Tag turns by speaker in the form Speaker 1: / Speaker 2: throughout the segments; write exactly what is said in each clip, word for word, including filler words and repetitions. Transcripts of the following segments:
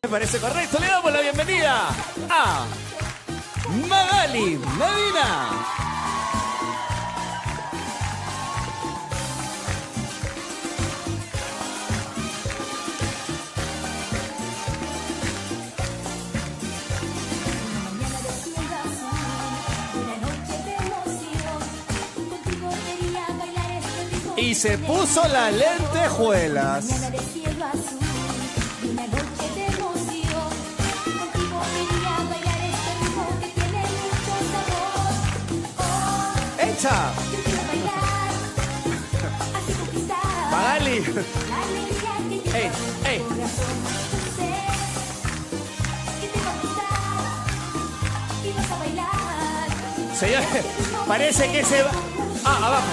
Speaker 1: Me parece correcto. Le damos la bienvenida a Magali Medina. Y se puso las lentejuelas. ¡Echa! Magali. ¡Ey! ¡Ey! Señores, parece que se va... Ah, abajo.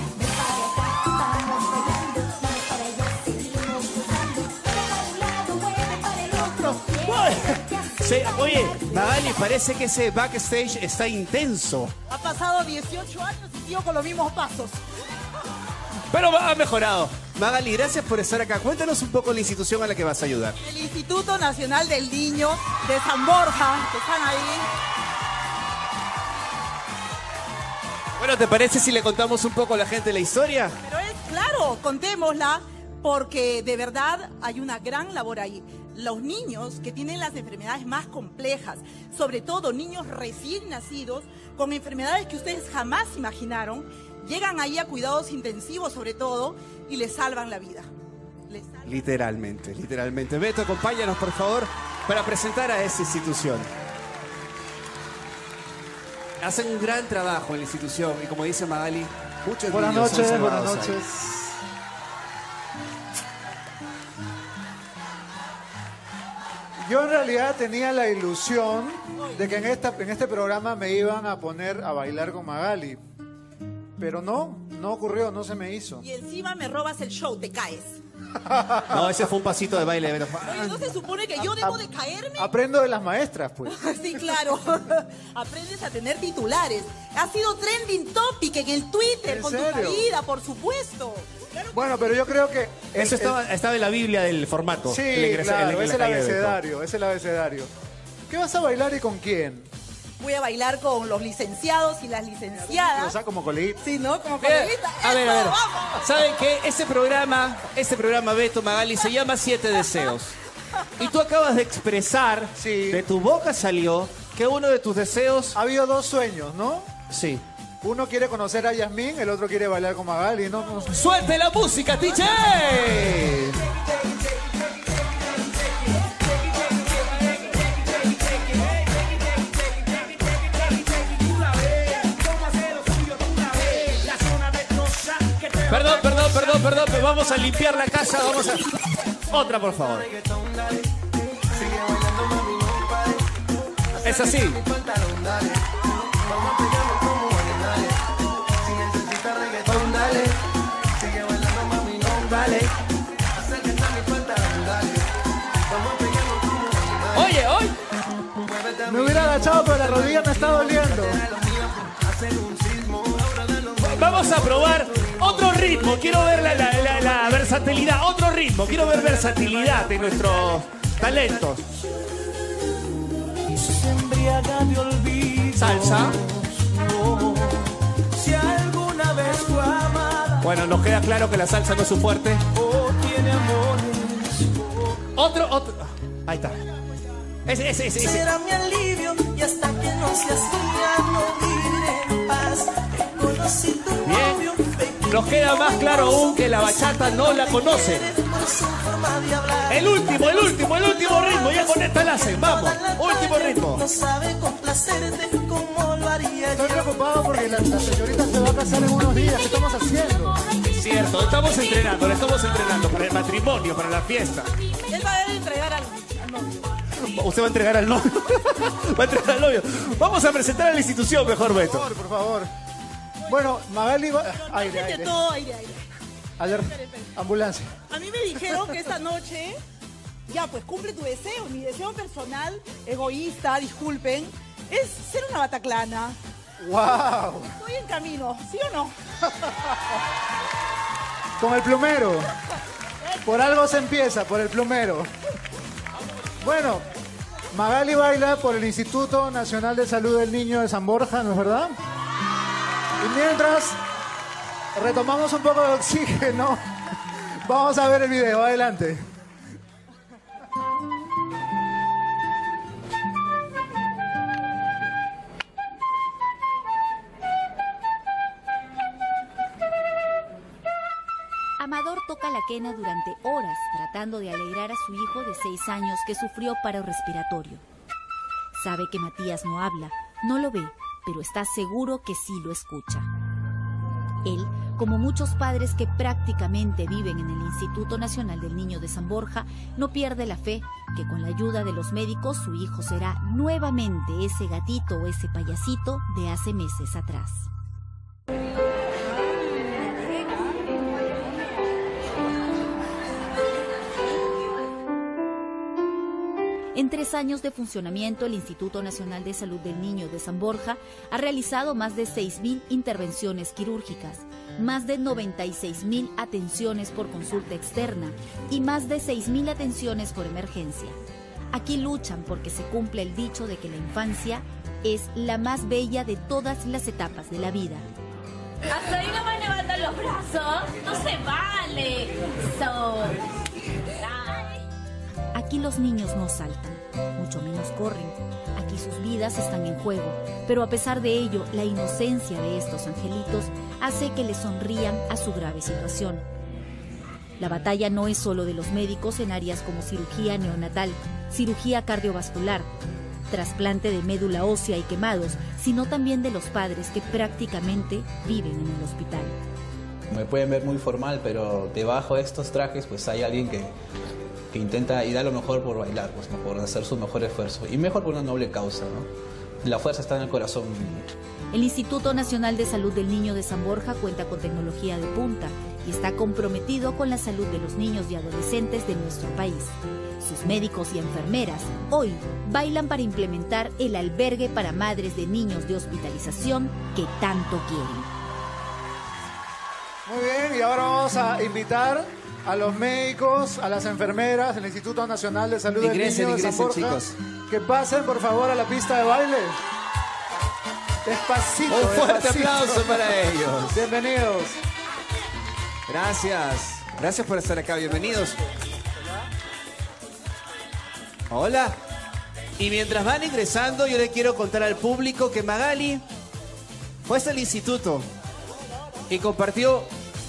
Speaker 1: Se, oye, Magali, parece que ese backstage está intenso.
Speaker 2: Ha pasado dieciocho años y sigo con los mismos pasos.
Speaker 1: Pero ha mejorado. Magali, gracias por estar acá. Cuéntanos un poco la institución a la que vas a ayudar.
Speaker 2: El Instituto Nacional del Niño de San Borja, que están ahí.
Speaker 1: Bueno, ¿te parece si le contamos un poco a la gente la historia?
Speaker 2: Pero es claro, contémosla, porque de verdad hay una gran labor ahí. Los niños que tienen las enfermedades más complejas, sobre todo niños recién nacidos, con enfermedades que ustedes jamás imaginaron, llegan ahí a cuidados intensivos sobre todo y les salvan la vida. Les salvan...
Speaker 1: Literalmente, literalmente. Beto, acompáñanos por favor para presentar a esa institución. Hacen un gran trabajo en la institución y como dice Magali, muchos
Speaker 3: buenas
Speaker 1: niños
Speaker 3: noches,
Speaker 1: son
Speaker 3: buenas
Speaker 1: salvados
Speaker 3: noches.
Speaker 1: ahí.
Speaker 3: Yo en realidad tenía la ilusión de que en, esta, en este programa me iban a poner a bailar con Magali. Pero no, no ocurrió, no se me hizo.
Speaker 2: Y encima me robas el show, te caes.
Speaker 1: No, ese fue un pasito de baile. Pero...
Speaker 2: Oye, ¿no se supone que yo debo de caerme?
Speaker 3: Aprendo de las maestras, pues.
Speaker 2: Sí, claro. Aprendes a tener titulares. Ha sido trending topic en el Twitter
Speaker 3: ¿En
Speaker 2: con
Speaker 3: serio?
Speaker 2: tu caída, por supuesto. Claro.
Speaker 3: Bueno, pero yo creo que... el-
Speaker 1: Eso
Speaker 3: el-
Speaker 1: estaba, estaba en la Biblia del formato.
Speaker 3: Sí,
Speaker 1: El ingreso-
Speaker 3: claro,
Speaker 1: el- la
Speaker 3: es el
Speaker 1: caída de Beto.
Speaker 3: abecedario, es el abecedario. ¿Qué vas a bailar y con quién?
Speaker 2: Voy a bailar con los licenciados y las
Speaker 3: O
Speaker 2: licenciadas.
Speaker 3: sea, como coleguita.
Speaker 2: Sí, ¿no? Como
Speaker 1: Bien.
Speaker 2: coleguita.
Speaker 1: A ver, a ver.
Speaker 2: ¡Eso, vamos!
Speaker 1: ¿Saben qué? Este programa, este programa, Beto, Magali, se llama Siete Deseos. Y tú acabas de expresar,
Speaker 3: Sí.
Speaker 1: de tu boca salió, que uno de tus deseos...
Speaker 3: Ha habido dos sueños, ¿no?
Speaker 1: Sí.
Speaker 3: Uno quiere conocer a Yasmín, el otro quiere bailar con Magali, ¿no? no-
Speaker 1: ¡Suelte la música, D J! Perdón, perdón, perdón, perdón, pero vamos a limpiar la casa, vamos a... Otra, por favor. Es así. Oye, hoy.
Speaker 3: Me hubiera agachado, pero la rodilla me está doliendo.
Speaker 1: Vamos a probar otro ritmo. Quiero ver la, la- la- la versatilidad. Otro ritmo. Quiero ver versatilidad de nuestros talentos. Salsa.
Speaker 4: Si alguna vez fue amada
Speaker 1: Bueno, nos queda claro que la salsa no es su fuerte.
Speaker 4: o tiene amores,
Speaker 1: Otro, otro. Ahí está. Ese, ese, ese, ese.
Speaker 4: será mi alivio y hasta que no seas mía no viviré en paz. Te conocí tu novio,
Speaker 1: Bien. Nos queda más claro aún que la bachata no la conocen.
Speaker 4: por su forma de hablar.
Speaker 1: El último, el último, el último ritmo. Ya con esta la hacen. Vamos. Último ritmo.
Speaker 4: No sabe complacerte como lo haría
Speaker 3: Estoy
Speaker 4: yo.
Speaker 3: preocupado porque la, la señorita se va a casar en unos días. ¿Qué estamos haciendo?
Speaker 1: Cierto, estamos entrenando, le estamos entrenando para el matrimonio, para la fiesta.
Speaker 2: Él va a entregar al, al novio.
Speaker 1: Usted va a entregar al novio. Va a entregar al novio. Vamos a presentar a la institución mejor,
Speaker 3: Por
Speaker 1: Beto.
Speaker 3: favor, por favor. Bueno, Magali va... Aire,
Speaker 2: De
Speaker 3: aire.
Speaker 2: todo, aire, aire.
Speaker 3: Aler... Ambulancia.
Speaker 2: A mí me dijeron que esta noche, ya pues cumple tu deseo. Mi deseo personal, egoísta, disculpen, es ser una bataclana.
Speaker 3: ¡Wow!
Speaker 2: Estoy en camino, ¿sí o no?
Speaker 3: Con el plumero. Por algo se empieza, por el plumero. Bueno, Magali baila por el Instituto Nacional de Salud del Niño de San Borja, ¿no es verdad? Y mientras retomamos un poco de oxígeno, vamos a ver el video. Adelante.
Speaker 5: Amador toca la quena durante horas tratando de alegrar a su hijo de seis años que sufrió paro respiratorio. Sabe que Matías no habla, no lo ve, pero está seguro que sí lo escucha. Él, como muchos padres que prácticamente viven en el Instituto Nacional del Niño de San Borja, no pierde la fe que con la ayuda de los médicos su hijo será nuevamente ese gatito o ese payasito de hace meses atrás. En tres años de funcionamiento, el Instituto Nacional de Salud del Niño de San Borja ha realizado más de seis mil intervenciones quirúrgicas, más de noventa y seis mil atenciones por consulta externa y más de seis mil atenciones por emergencia. Aquí luchan porque se cumple el dicho de que la infancia es la más bella de todas las etapas de la vida.
Speaker 6: Hasta ahí no me levantan los brazos, no se vale. So...
Speaker 5: Aquí los niños no saltan, mucho menos corren. Aquí sus vidas están en juego, pero a pesar de ello, la inocencia de estos angelitos hace que les sonrían a su grave situación. La batalla no es solo de los médicos en áreas como cirugía neonatal, cirugía cardiovascular, trasplante de médula ósea y quemados, sino también de los padres que prácticamente viven en el hospital.
Speaker 7: Me pueden ver muy formal, pero debajo de estos trajes pues hay alguien que... que intenta y da lo mejor por bailar, pues, por hacer su mejor esfuerzo. Y mejor por una noble causa, ¿no? La fuerza está en el corazón.
Speaker 5: El Instituto Nacional de Salud del Niño de San Borja cuenta con tecnología de punta y está comprometido con la salud de los niños y adolescentes de nuestro país. Sus médicos y enfermeras hoy bailan para implementar el albergue para madres de niños de hospitalización que tanto quieren.
Speaker 3: Muy bien, y ahora vamos a invitar a los médicos, a las enfermeras, el Instituto Nacional de Salud
Speaker 8: ingresen,
Speaker 3: del Niño de San Borja,
Speaker 8: chicos.
Speaker 3: que pasen por favor a la pista de baile. Despacito.
Speaker 8: Un fuerte
Speaker 3: despacito.
Speaker 8: aplauso para ellos.
Speaker 3: Bienvenidos.
Speaker 8: Gracias. Gracias por estar acá. Bienvenidos. Hola. Y mientras van ingresando, yo le quiero contar al público que Magali fue hasta el instituto y compartió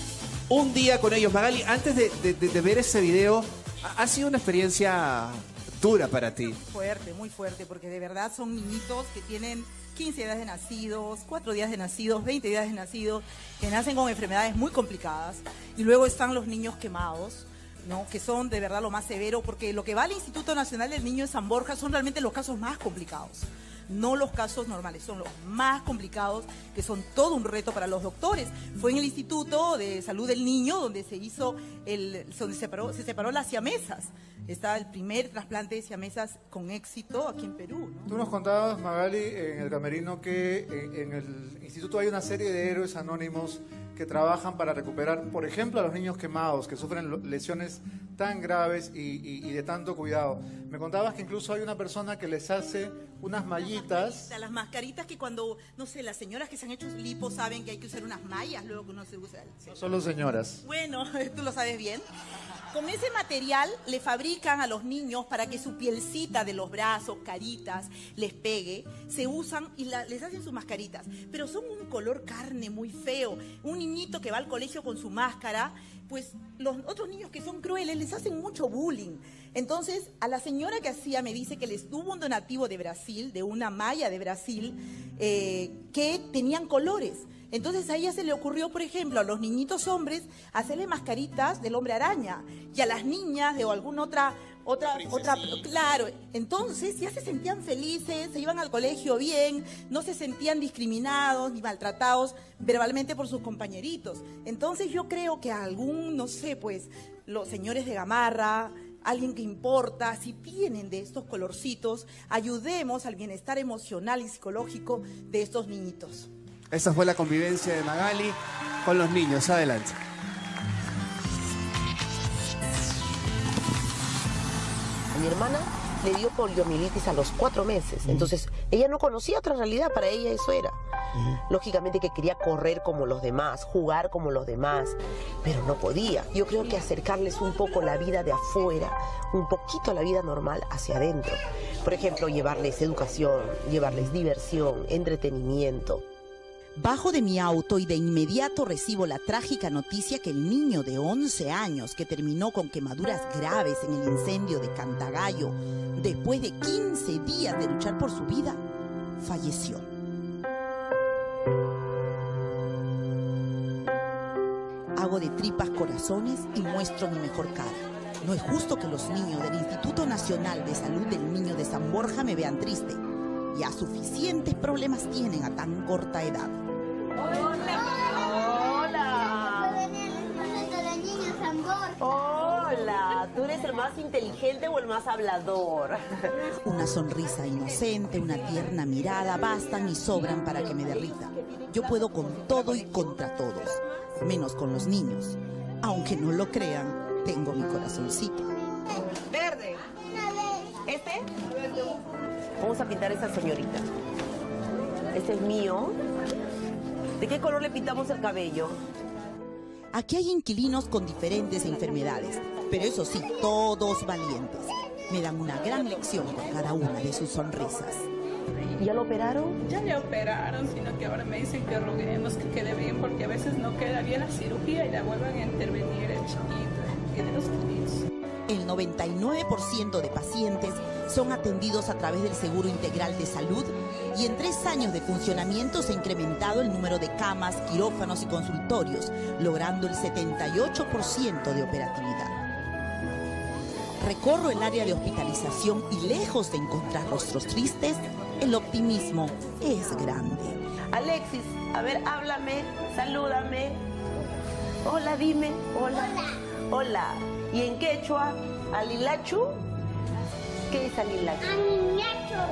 Speaker 8: un día con ellos. Magali, antes de, de, de ver ese video, ha sido una experiencia dura para ti.
Speaker 2: Fuerte, muy fuerte, porque de verdad son niñitos que tienen quince días de nacidos, cuatro días de nacidos, veinte días de nacidos, que nacen con enfermedades muy complicadas. Y luego están los niños quemados, ¿no? Que son de verdad lo más severo, porque lo que va al Instituto Nacional del Niño de San Borja son realmente los casos más complicados. No los casos normales, son los más complicados, que son todo un reto para los doctores. Fue en el Instituto de Salud del Niño donde se hizo, el, donde se separó, se separó las siamesas. Está el primer trasplante de siamesas con éxito aquí en Perú, ¿no?
Speaker 3: Tú nos contabas, Magali, en el camerino que en, en el instituto hay una serie de héroes anónimos que trabajan para recuperar, por ejemplo, a los niños quemados, que sufren lesiones tan graves y, y, y de tanto cuidado. Me contabas que incluso hay una persona que les hace unas mallitas.
Speaker 2: Las mascaritas que cuando, no sé, las señoras que se han hecho lipo saben que hay que usar unas mallas, luego que uno se usa.
Speaker 3: No solo señoras.
Speaker 2: Bueno, tú lo sabes bien. Con ese material le fabrican a los niños para que su pielcita de los brazos, caritas, les pegue, se usan y la, les hacen sus mascaritas. Pero son un color carne muy feo. Un niñito que va al colegio con su máscara, pues los otros niños que son crueles les hacen mucho bullying. Entonces, a la señora que hacía me dice que les tuvo un donativo de Brasil, de una malla de Brasil, eh, que tenían colores. Entonces a ella se le ocurrió, por ejemplo, a los niñitos hombres hacerle mascaritas del hombre araña y a las niñas de alguna otra, otra, otra, claro. Entonces ya se sentían felices, se iban al colegio bien, no se sentían discriminados ni maltratados verbalmente por sus compañeritos. Entonces yo creo que a algún, no sé, pues, los señores de Gamarra, alguien que importa, si tienen de estos colorcitos, ayudemos al bienestar emocional y psicológico de estos niñitos.
Speaker 8: Esa fue la convivencia de Magali con los niños. Adelante.
Speaker 9: Mi hermana le dio poliomielitis a los cuatro meses. Entonces, ella no conocía otra realidad, para ella eso era. Lógicamente que quería correr como los demás, jugar como los demás, pero no podía. Yo creo que acercarles un poco la vida de afuera, un poquito la vida normal hacia adentro. Por ejemplo, llevarles educación, llevarles diversión, entretenimiento.
Speaker 2: Bajo de mi auto y de inmediato recibo la trágica noticia que el niño de once años que terminó con quemaduras graves en el incendio de Cantagallo, después de quince días de luchar por su vida, falleció. Hago de tripas corazones y muestro mi mejor cara. No es justo que los niños del Instituto Nacional de Salud del Niño de San Borja me vean triste. Ya suficientes problemas tienen a tan corta edad.
Speaker 9: Hola, ¿tú eres el más inteligente o el más hablador?
Speaker 2: Una sonrisa inocente, una tierna mirada bastan y sobran para que me derrita. Yo puedo con todo y contra todos, menos con los niños. Aunque no lo crean, tengo mi corazoncito.
Speaker 9: Verde. ¿Este? Vamos a pintar a esa señorita. Este es mío. ¿De qué color le pintamos el cabello?
Speaker 2: Aquí hay inquilinos con diferentes enfermedades, pero eso sí, todos valientes. Me dan una gran lección por cada una de sus sonrisas.
Speaker 9: ¿Ya lo operaron?
Speaker 10: Ya le operaron, sino que ahora me dicen que roguemos que quede bien, porque a veces no queda bien la cirugía y la vuelvan a intervenir el chiquito y de los kits.
Speaker 2: El noventa y nueve por ciento de pacientes son atendidos a través del Seguro Integral de Salud y en tres años de funcionamiento se ha incrementado el número de camas, quirófanos y consultorios, logrando el setenta y ocho por ciento de operatividad. Recorro el área de hospitalización y lejos de encontrar rostros tristes, el optimismo es grande.
Speaker 9: Alexis, a ver, háblame, salúdame. Hola, dime. Hola. Hola. Hola. ¿Y en quechua? ¿Alilachu? ¿Qué es alilachu?
Speaker 6: Aniñacho.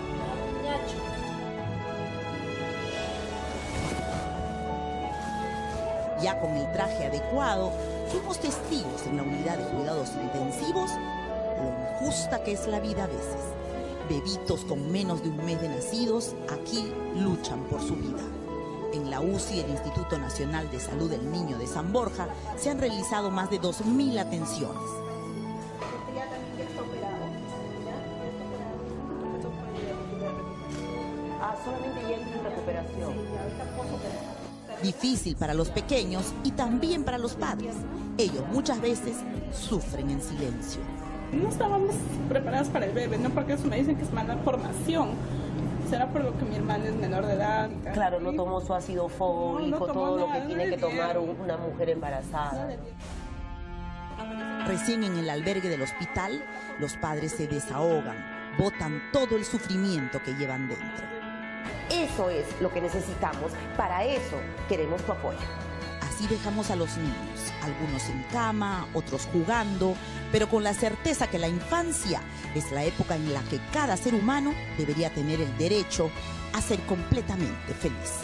Speaker 2: Ya con el traje adecuado, fuimos testigos en la unidad de cuidados intensivos lo injusta que es la vida a veces. Bebitos con menos de un mes de nacidos aquí luchan por su vida. En la U C I del Instituto Nacional de Salud del Niño de San Borja se han realizado más de dos mil atenciones.
Speaker 9: Ah, solamente ya en recuperación.
Speaker 2: Difícil para los pequeños y también para los padres. Ellos muchas veces sufren en silencio.
Speaker 10: No estábamos preparados para el bebé, ¿no? Porque eso me dicen que es mala formación. Será por lo que mi hermana es menor de edad.
Speaker 9: Claro, no tomó su ácido fólico,
Speaker 10: no, no
Speaker 9: todo lo
Speaker 10: nada,
Speaker 9: que tiene que tomar una mujer embarazada.
Speaker 2: Recién en el albergue del hospital, los padres se desahogan, botan todo el sufrimiento que llevan dentro.
Speaker 9: Eso es lo que necesitamos. Para eso queremos tu apoyo.
Speaker 2: Así dejamos a los niños, algunos en cama, otros jugando, pero con la certeza que la infancia es la época en la que cada ser humano debería tener el derecho a ser completamente feliz.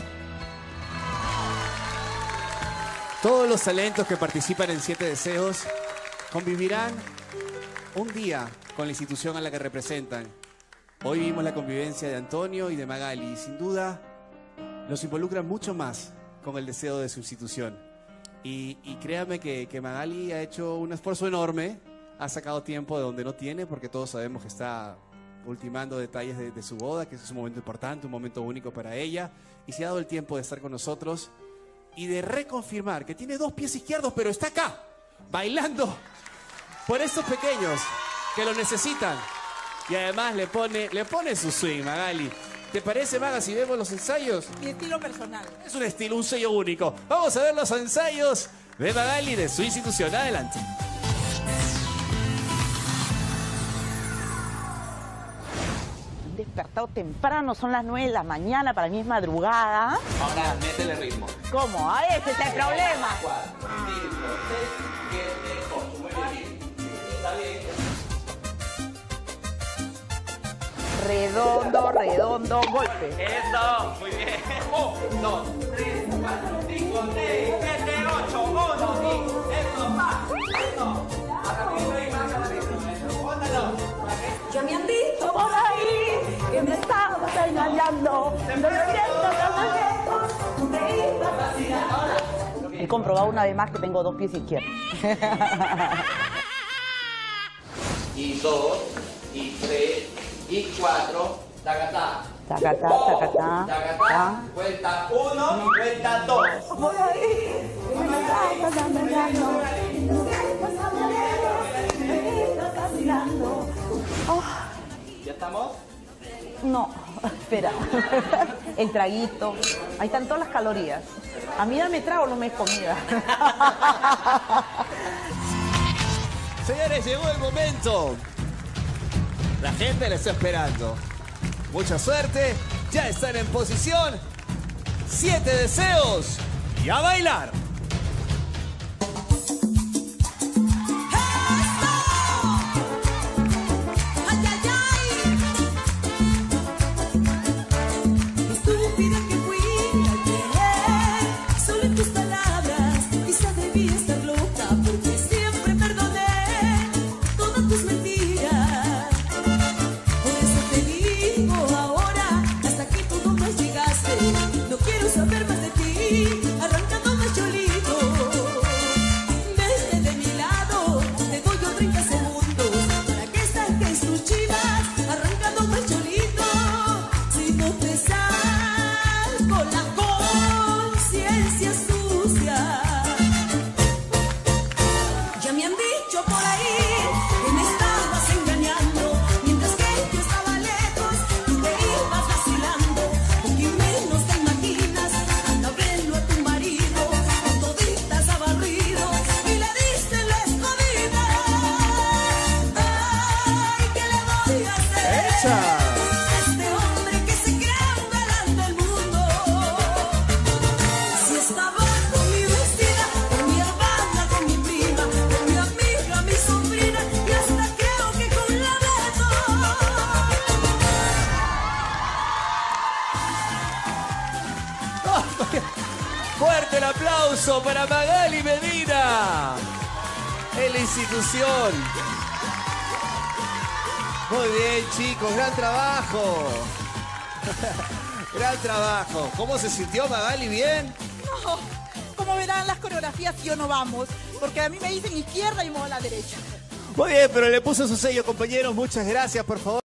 Speaker 8: Todos los talentos que participan en Siete Deseos convivirán un día con la institución a la que representan. Hoy vimos la convivencia de Antonio y de Magali y sin duda los involucran mucho más con el deseo de su institución. Y, y créame que, que Magali ha hecho un esfuerzo enorme, ha sacado tiempo de donde no tiene, porque todos sabemos que está ultimando detalles de, de su boda, que es un momento importante, un momento único para ella, y se ha dado el tiempo de estar con nosotros y de reconfirmar que tiene dos pies izquierdos, pero está acá, bailando por estos pequeños que lo necesitan. Y además le pone, le pone su swing, Magali. ¿Te parece, Maga, si vemos los ensayos?
Speaker 2: Mi estilo personal.
Speaker 8: Es un estilo, un sello único. Vamos a ver los ensayos de Magali de su institución. Adelante.
Speaker 11: Han despertado temprano, son las nueve de la mañana, para mí es madrugada.
Speaker 7: Ahora, métele ritmo.
Speaker 11: ¿Cómo? Ah, ese es el problema.
Speaker 7: cuatro, cinco, seis, siete, ocho. Muy bien. Está bien.
Speaker 11: Redondo, redondo, golpe.
Speaker 7: Eso, muy bien. Un, dos, tres, cuatro, cinco, seis, siete, ocho. Uno, dos, eso, más. Eso. Ahora mismo y más a la misma. Póntalo.
Speaker 9: Llameando
Speaker 11: He comprobado una vez más que tengo dos pies izquierdos.
Speaker 12: Y dos, y tres, y cuatro. Tacatá.
Speaker 11: Tacatá, tacatá.
Speaker 12: Tacatá. Cuenta uno, cuenta dos. ¿Ya estamos?
Speaker 11: No, espera. El traguito. Ahí están todas las calorías. A mí dame trago, no me es comida.
Speaker 8: Señores, llegó el momento. La gente la está esperando. Mucha suerte. Ya están en posición. Siete deseos. Y a bailar. Fuerte el aplauso para Magali Medina en la institución. Muy bien, chicos, gran trabajo. Gran trabajo. ¿Cómo se sintió Magali? ¿Bien?
Speaker 2: No, como verán, las coreografías yo no vamos, porque a mí me dicen izquierda y me voy a la derecha.
Speaker 8: Muy bien, pero le puso su sello, compañeros. Muchas gracias, por favor.